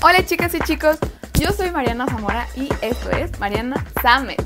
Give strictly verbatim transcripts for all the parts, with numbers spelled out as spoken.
Hola chicas y chicos, yo soy Mariana Zamora y esto es Mariana Samet.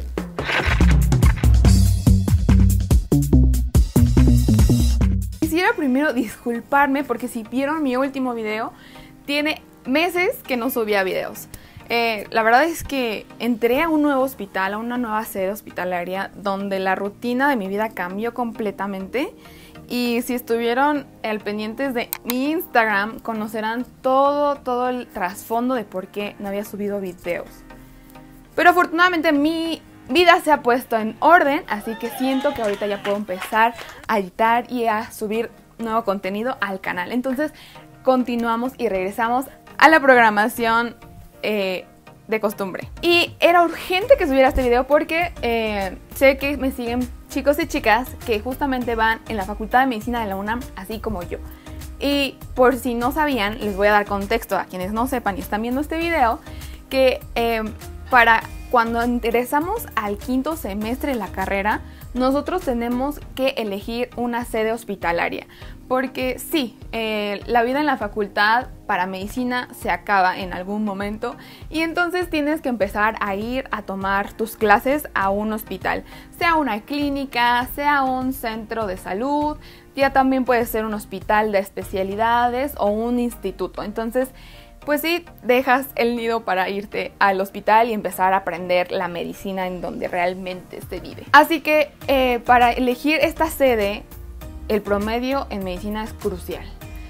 Quisiera primero disculparme porque si vieron mi último video, tiene meses que no subía videos. Eh, la verdad es que entré a un nuevo hospital, a una nueva sede hospitalaria, donde la rutina de mi vida cambió completamente. Y si estuvieron al pendientes de mi Instagram, conocerán todo, todo el trasfondo de por qué no había subido videos. Pero afortunadamente mi vida se ha puesto en orden, así que siento que ahorita ya puedo empezar a editar y a subir nuevo contenido al canal. Entonces continuamos y regresamos a la programación eh, de costumbre. Y era urgente que subiera este video porque eh, sé que me siguen chicos y chicas que justamente van en la Facultad de Medicina de la UNAM, así como yo. Y por si no sabían, les voy a dar contexto a quienes no sepan y están viendo este video, que eh, para cuando ingresamos al quinto semestre de la carrera, nosotros tenemos que elegir una sede hospitalaria. Porque sí, eh, la vida en la facultad para medicina se acaba en algún momento y entonces tienes que empezar a ir a tomar tus clases a un hospital, sea una clínica, sea un centro de salud, ya también puede ser un hospital de especialidades o un instituto. Entonces, pues sí, dejas el nido para irte al hospital y empezar a aprender la medicina en donde realmente se vive. Así que eh, para elegir esta sede, el promedio en medicina es crucial.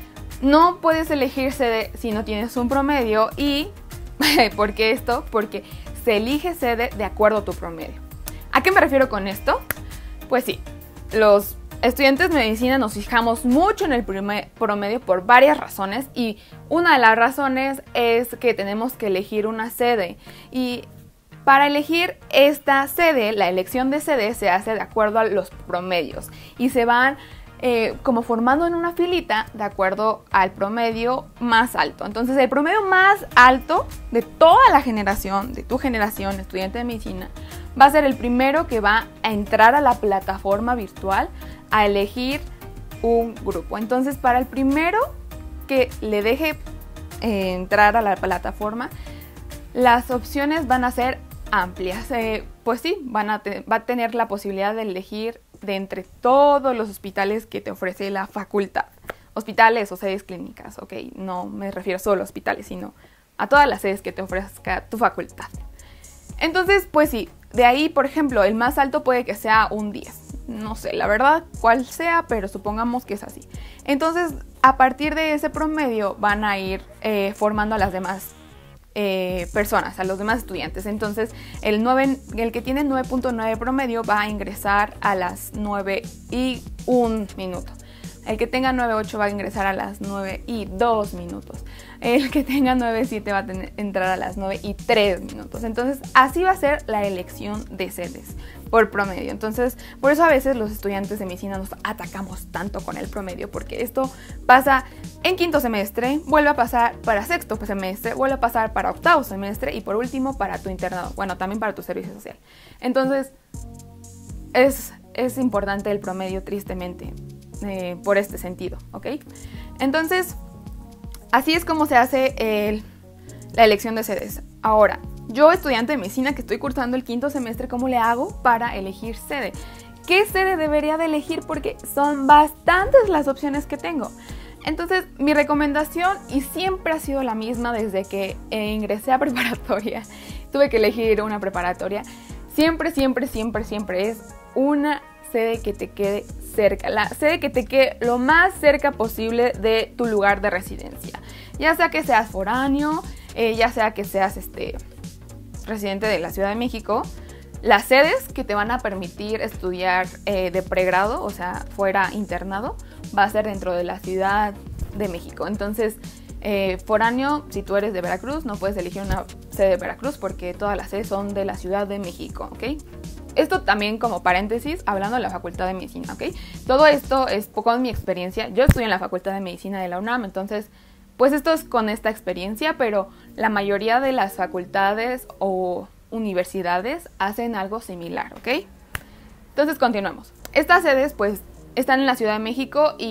No puedes elegir sede si no tienes un promedio y... ¿por qué esto? Porque se elige sede de acuerdo a tu promedio. ¿A qué me refiero con esto? Pues sí, los estudiantes de medicina nos fijamos mucho en el promedio por varias razones y una de las razones es que tenemos que elegir una sede y para elegir esta sede, la elección de sede se hace de acuerdo a los promedios y se van Eh, como formando en una filita de acuerdo al promedio más alto. Entonces el promedio más alto de toda la generación, de tu generación estudiante de medicina, va a ser el primero que va a entrar a la plataforma virtual a elegir un grupo. Entonces para el primero que le deje eh, entrar a la plataforma, las opciones van a ser amplias. Eh, pues sí, van a va a tener la posibilidad de elegir de entre todos los hospitales que te ofrece la facultad. Hospitales o sedes clínicas, ok, no me refiero solo a hospitales, sino a todas las sedes que te ofrezca tu facultad. Entonces, pues sí, de ahí, por ejemplo, el más alto puede que sea un diez. No sé, la verdad, cuál sea, pero supongamos que es así. Entonces, a partir de ese promedio van a ir eh, formando a las demás Eh, personas, a los demás estudiantes. Entonces el, nueve, el que tiene nueve punto nueve promedio va a ingresar a las nueve y un minuto. El que tenga nueve punto ocho va a ingresar a las nueve y dos minutos. El que tenga nueve punto siete va a tener, entrar a las nueve y tres minutos. Entonces así va a ser la elección de sedes por promedio. Entonces por eso a veces los estudiantes de medicina nos atacamos tanto con el promedio, porque esto pasa en quinto semestre, vuelve a pasar para sexto semestre, vuelve a pasar para octavo semestre y por último para tu internado, bueno, también para tu servicio social. Entonces es, es importante el promedio, tristemente, eh, por este sentido, ¿ok? Entonces así es como se hace el, la elección de sedes. Ahora, yo, estudiante de medicina que estoy cursando el quinto semestre, ¿cómo le hago para elegir sede? ¿Qué sede debería de elegir? Porque son bastantes las opciones que tengo. Entonces, mi recomendación, y siempre ha sido la misma desde que eh, ingresé a preparatoria, tuve que elegir una preparatoria, siempre, siempre, siempre, siempre es una sede que te quede cerca, la sede que te quede lo más cerca posible de tu lugar de residencia. Ya sea que seas foráneo, eh, ya sea que seas este... residente de la Ciudad de México, las sedes que te van a permitir estudiar eh, de pregrado, o sea, fuera internado, va a ser dentro de la Ciudad de México. Entonces, eh, foráneo, si tú eres de Veracruz, no puedes elegir una sede de Veracruz porque todas las sedes son de la Ciudad de México, ¿ok? Esto también como paréntesis, hablando de la Facultad de Medicina, ¿ok? Todo esto es con mi experiencia. Yo estudio en la Facultad de Medicina de la UNAM, entonces pues esto es con esta experiencia, pero la mayoría de las facultades o universidades hacen algo similar, ¿ok? Entonces continuemos. Estas sedes pues están en la Ciudad de México y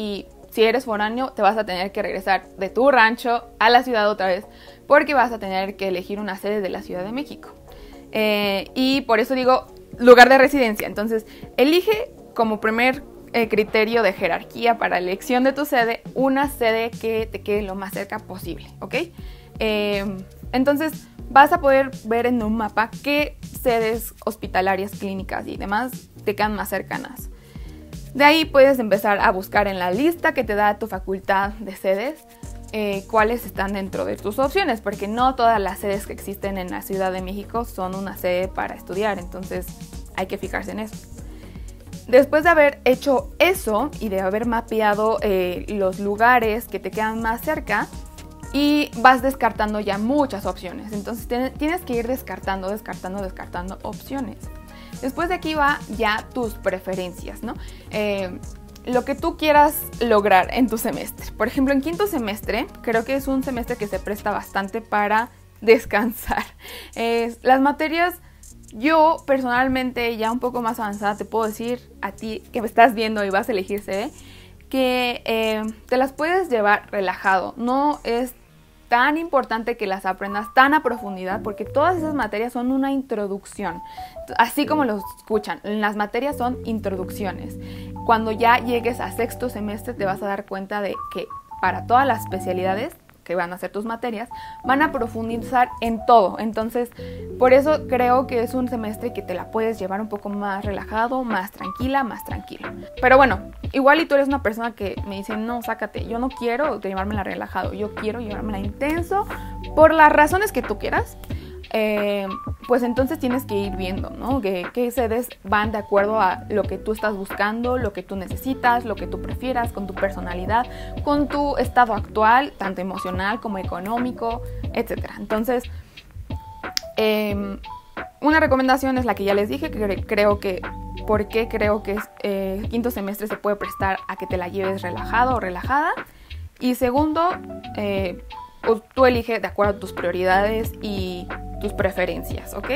si eres foráneo, te vas a tener que regresar de tu rancho a la ciudad otra vez, porque vas a tener que elegir una sede de la Ciudad de México. Eh, y por eso digo lugar de residencia. Entonces, elige como primer eh, criterio de jerarquía para elección de tu sede, una sede que te quede lo más cerca posible, ¿ok? Eh, entonces, vas a poder ver en un mapa qué sedes hospitalarias, clínicas y demás te quedan más cercanas. De ahí puedes empezar a buscar en la lista que te da tu facultad de sedes eh, cuáles están dentro de tus opciones, porque no todas las sedes que existen en la Ciudad de México son una sede para estudiar, entonces hay que fijarse en eso. Después de haber hecho eso y de haber mapeado eh, los lugares que te quedan más cerca, y vas descartando ya muchas opciones, entonces tienes que ir descartando, descartando, descartando opciones. Después de aquí va ya tus preferencias, ¿no? Eh, lo que tú quieras lograr en tu semestre. Por ejemplo, en quinto semestre, creo que es un semestre que se presta bastante para descansar. Eh, las materias, yo personalmente, ya un poco más avanzada, te puedo decir a ti que me estás viendo y vas a elegir sede, que eh, te las puedes llevar relajado. No es tan importante que las aprendas tan a profundidad, porque todas esas materias son una introducción, así como lo escuchan, las materias son introducciones. Cuando ya llegues a sexto semestre te vas a dar cuenta de que para todas las especialidades que van a ser tus materias, van a profundizar en todo. Entonces, por eso creo que es un semestre que te la puedes llevar un poco más relajado, más tranquila, más tranquilo. Pero bueno, igual y tú eres una persona que me dice, no, sácate, yo no quiero llevármela relajado, yo quiero llevármela intenso, por las razones que tú quieras. Eh, pues entonces tienes que ir viendo, ¿no? Que, qué sedes van de acuerdo a lo que tú estás buscando, lo que tú necesitas, lo que tú prefieras, con tu personalidad, con tu estado actual, tanto emocional como económico, etcétera. Entonces, eh, una recomendación es la que ya les dije, que creo que, ¿por qué creo que es, eh, quinto semestre se puede prestar a que te la lleves relajado o relajada? Y segundo, eh, tú eliges de acuerdo a tus prioridades y tus preferencias, ¿ok?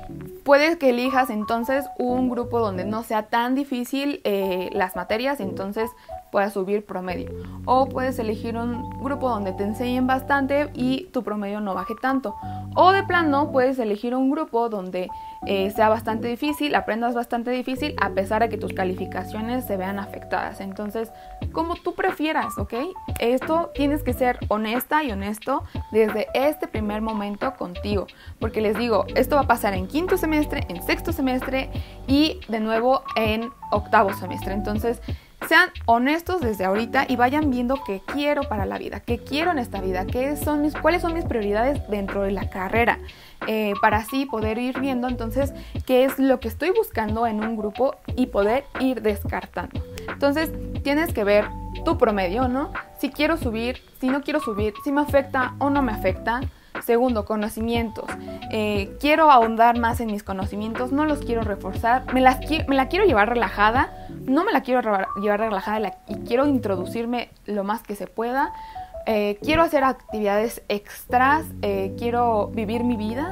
Puedes que elijas entonces un grupo donde no sea tan difícil eh, las materias, entonces puedas subir promedio. O puedes elegir un grupo donde te enseñen bastante y tu promedio no baje tanto. O de plano puedes elegir un grupo donde eh, sea bastante difícil, aprendas bastante difícil, a pesar de que tus calificaciones se vean afectadas. Entonces, como tú prefieras, ¿ok? Esto tienes que ser honesta y honesto desde este primer momento contigo. Porque les digo, esto va a pasar en quinto semestre, en sexto semestre y de nuevo en octavo semestre. Entonces, sean honestos desde ahorita y vayan viendo qué quiero para la vida, qué quiero en esta vida, qué son mis, cuáles son mis prioridades dentro de la carrera, eh, para así poder ir viendo entonces qué es lo que estoy buscando en un grupo y poder ir descartando. Entonces tienes que ver tu promedio, ¿no? Si quiero subir, si no quiero subir, si me afecta o no me afecta. Segundo, conocimientos. Eh, quiero ahondar más en mis conocimientos, no los quiero reforzar, me, las, me la quiero llevar relajada, no me la quiero llevar relajada y quiero introducirme lo más que se pueda. Eh, quiero hacer actividades extras, eh, quiero vivir mi vida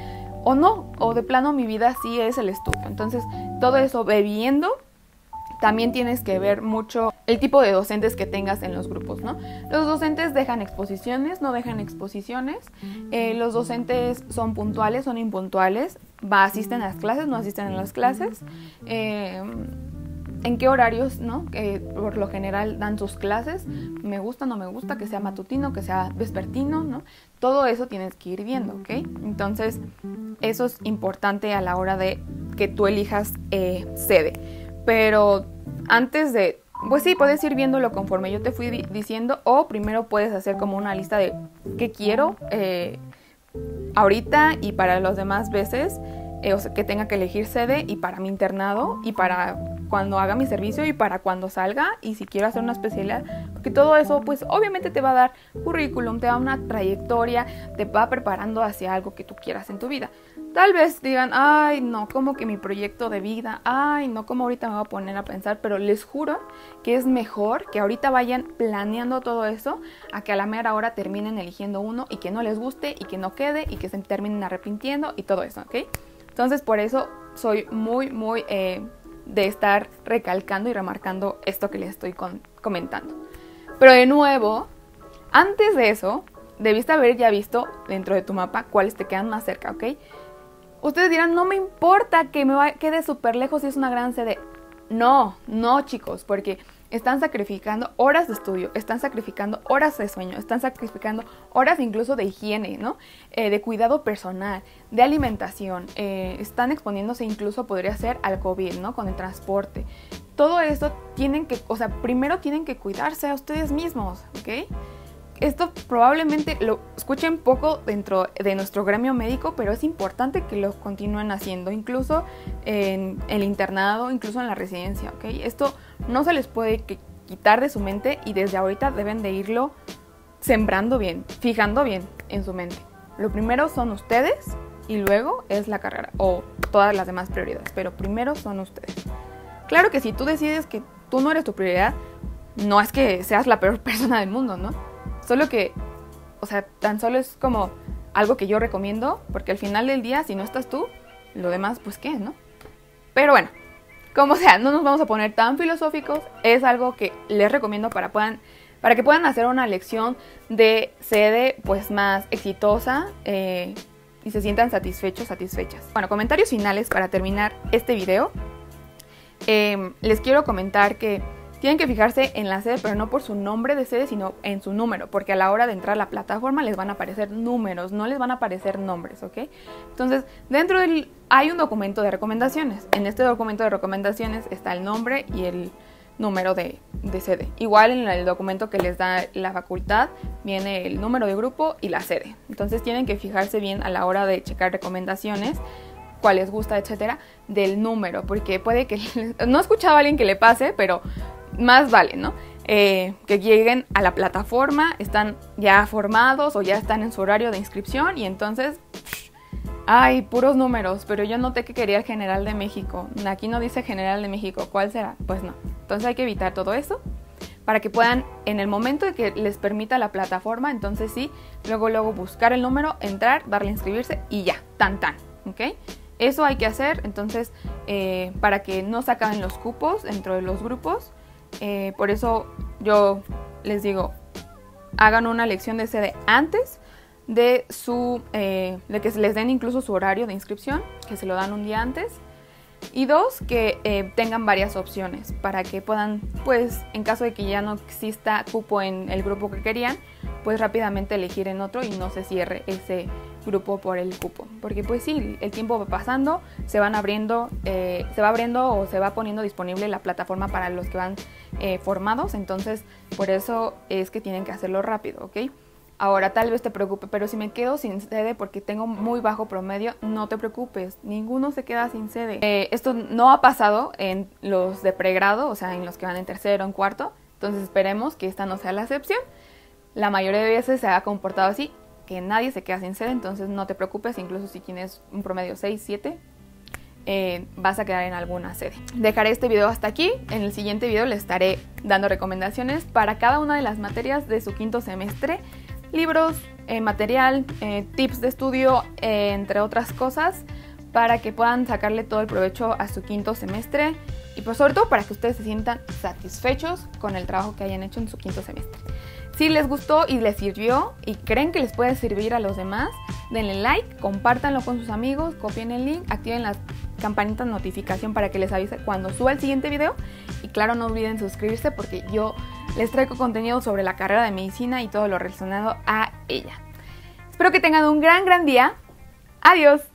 o no, o de plano mi vida sí es el estudio. Entonces, todo eso bebiendo. También tienes que ver mucho el tipo de docentes que tengas en los grupos, ¿no? Los docentes dejan exposiciones, no dejan exposiciones. Eh, los docentes son puntuales, son impuntuales. Va, asisten a las clases, no asisten a las clases. Eh, ¿En qué horarios, no? Eh, por lo general dan sus clases. Me gusta, no me gusta, que sea matutino, que sea vespertino, ¿no? Todo eso tienes que ir viendo, ¿ok? Entonces, eso es importante a la hora de que tú elijas eh, sede. Pero antes de, pues sí, puedes ir viéndolo conforme yo te fui di- diciendo o primero puedes hacer como una lista de qué quiero eh, ahorita y para las demás veces, eh, o sea, que tenga que elegir sede y para mi internado y para cuando haga mi servicio y para cuando salga y si quiero hacer una especialidad, porque todo eso pues obviamente te va a dar currículum, te da una trayectoria, te va preparando hacia algo que tú quieras en tu vida. Tal vez digan, ay, no, como que mi proyecto de vida, ay, no, como ahorita me voy a poner a pensar, pero les juro que es mejor que ahorita vayan planeando todo eso a que a la mera hora terminen eligiendo uno y que no les guste y que no quede y que se terminen arrepintiendo y todo eso, ¿ok? Entonces, por eso soy muy, muy eh, de estar recalcando y remarcando esto que les estoy con- comentando. Pero de nuevo, antes de eso, debiste haber ya visto dentro de tu mapa cuáles te quedan más cerca, ¿ok? Ustedes dirán, no me importa que me va, quede súper lejos si es una gran sede. No, no chicos, porque están sacrificando horas de estudio, están sacrificando horas de sueño, están sacrificando horas incluso de higiene, ¿no? Eh, de cuidado personal, de alimentación, eh, están exponiéndose incluso, podría ser, al COVID, ¿no? Con el transporte. Todo esto tienen que, o sea, primero tienen que cuidarse a ustedes mismos, ¿ok? Esto probablemente lo escuchen poco dentro de nuestro gremio médico, pero es importante que lo continúen haciendo, incluso en el internado, incluso en la residencia, ¿ok? Esto no se les puede quitar de su mente y desde ahorita deben de irlo sembrando bien, fijando bien en su mente. Lo primero son ustedes y luego es la carrera o todas las demás prioridades, pero primero son ustedes. Claro que si tú decides que tú no eres tu prioridad, no es que seas la peor persona del mundo, ¿no? Solo que, o sea, tan solo es como algo que yo recomiendo, porque al final del día, si no estás tú, lo demás, pues qué, ¿no? Pero bueno, como sea, no nos vamos a poner tan filosóficos, es algo que les recomiendo para, puedan, para que puedan hacer una lección de sede pues más exitosa eh, y se sientan satisfechos, satisfechas. Bueno, comentarios finales para terminar este video. Eh, les quiero comentar que tienen que fijarse en la sede, pero no por su nombre de sede, sino en su número, porque a la hora de entrar a la plataforma les van a aparecer números, no les van a aparecer nombres, ¿ok? Entonces, dentro del... hay un documento de recomendaciones. En este documento de recomendaciones está el nombre y el número de, de sede. Igual en el documento que les da la facultad viene el número de grupo y la sede. Entonces, tienen que fijarse bien a la hora de checar recomendaciones, cuál les gusta, etcétera, del número, porque puede que... no he escuchado a alguien que le pase, pero... más vale, ¿no? Eh, que lleguen a la plataforma, están ya formados o ya están en su horario de inscripción y entonces, pff, ay, puros números, pero yo noté que quería el General de México. Aquí no dice General de México, ¿cuál será? Pues no. Entonces hay que evitar todo eso para que puedan, en el momento de que les permita la plataforma, entonces sí, luego luego buscar el número, entrar, darle a inscribirse y ya, tan tan, ¿ok? Eso hay que hacer, entonces, eh, para que no se acaben los cupos dentro de los grupos. Eh, por eso yo les digo, hagan una lección de sede antes de su eh, de que se les den incluso su horario de inscripción, que se lo dan un día antes. Y dos, que eh, tengan varias opciones para que puedan, pues, en caso de que ya no exista cupo en el grupo que querían, pues rápidamente elegir en otro y no se cierre ese grupo por el cupo. Porque pues sí, el tiempo va pasando, se van abriendo, eh, se va abriendo o se va poniendo disponible la plataforma para los que van eh, formados. Entonces, por eso es que tienen que hacerlo rápido, ¿ok? Ahora, tal vez te preocupe, pero si me quedo sin sede porque tengo muy bajo promedio, no te preocupes, ninguno se queda sin sede. Eh, esto no ha pasado en los de pregrado, o sea, en los que van en tercero o en cuarto, entonces esperemos que esta no sea la excepción. La mayoría de veces se ha comportado así, que nadie se queda sin sede, entonces no te preocupes, incluso si tienes un promedio seis, siete, eh, vas a quedar en alguna sede. Dejaré este video hasta aquí, en el siguiente video les estaré dando recomendaciones para cada una de las materias de su quinto semestre, libros, eh, material, eh, tips de estudio, eh, entre otras cosas, para que puedan sacarle todo el provecho a su quinto semestre y pues sobre todo para que ustedes se sientan satisfechos con el trabajo que hayan hecho en su quinto semestre. Si les gustó y les sirvió y creen que les puede servir a los demás, denle like, compártanlo con sus amigos, copien el link, activen las campanitas de notificación para que les avise cuando suba el siguiente video y claro, no olviden suscribirse porque yo les traigo contenido sobre la carrera de medicina y todo lo relacionado a ella. Espero que tengan un gran, gran día. Adiós.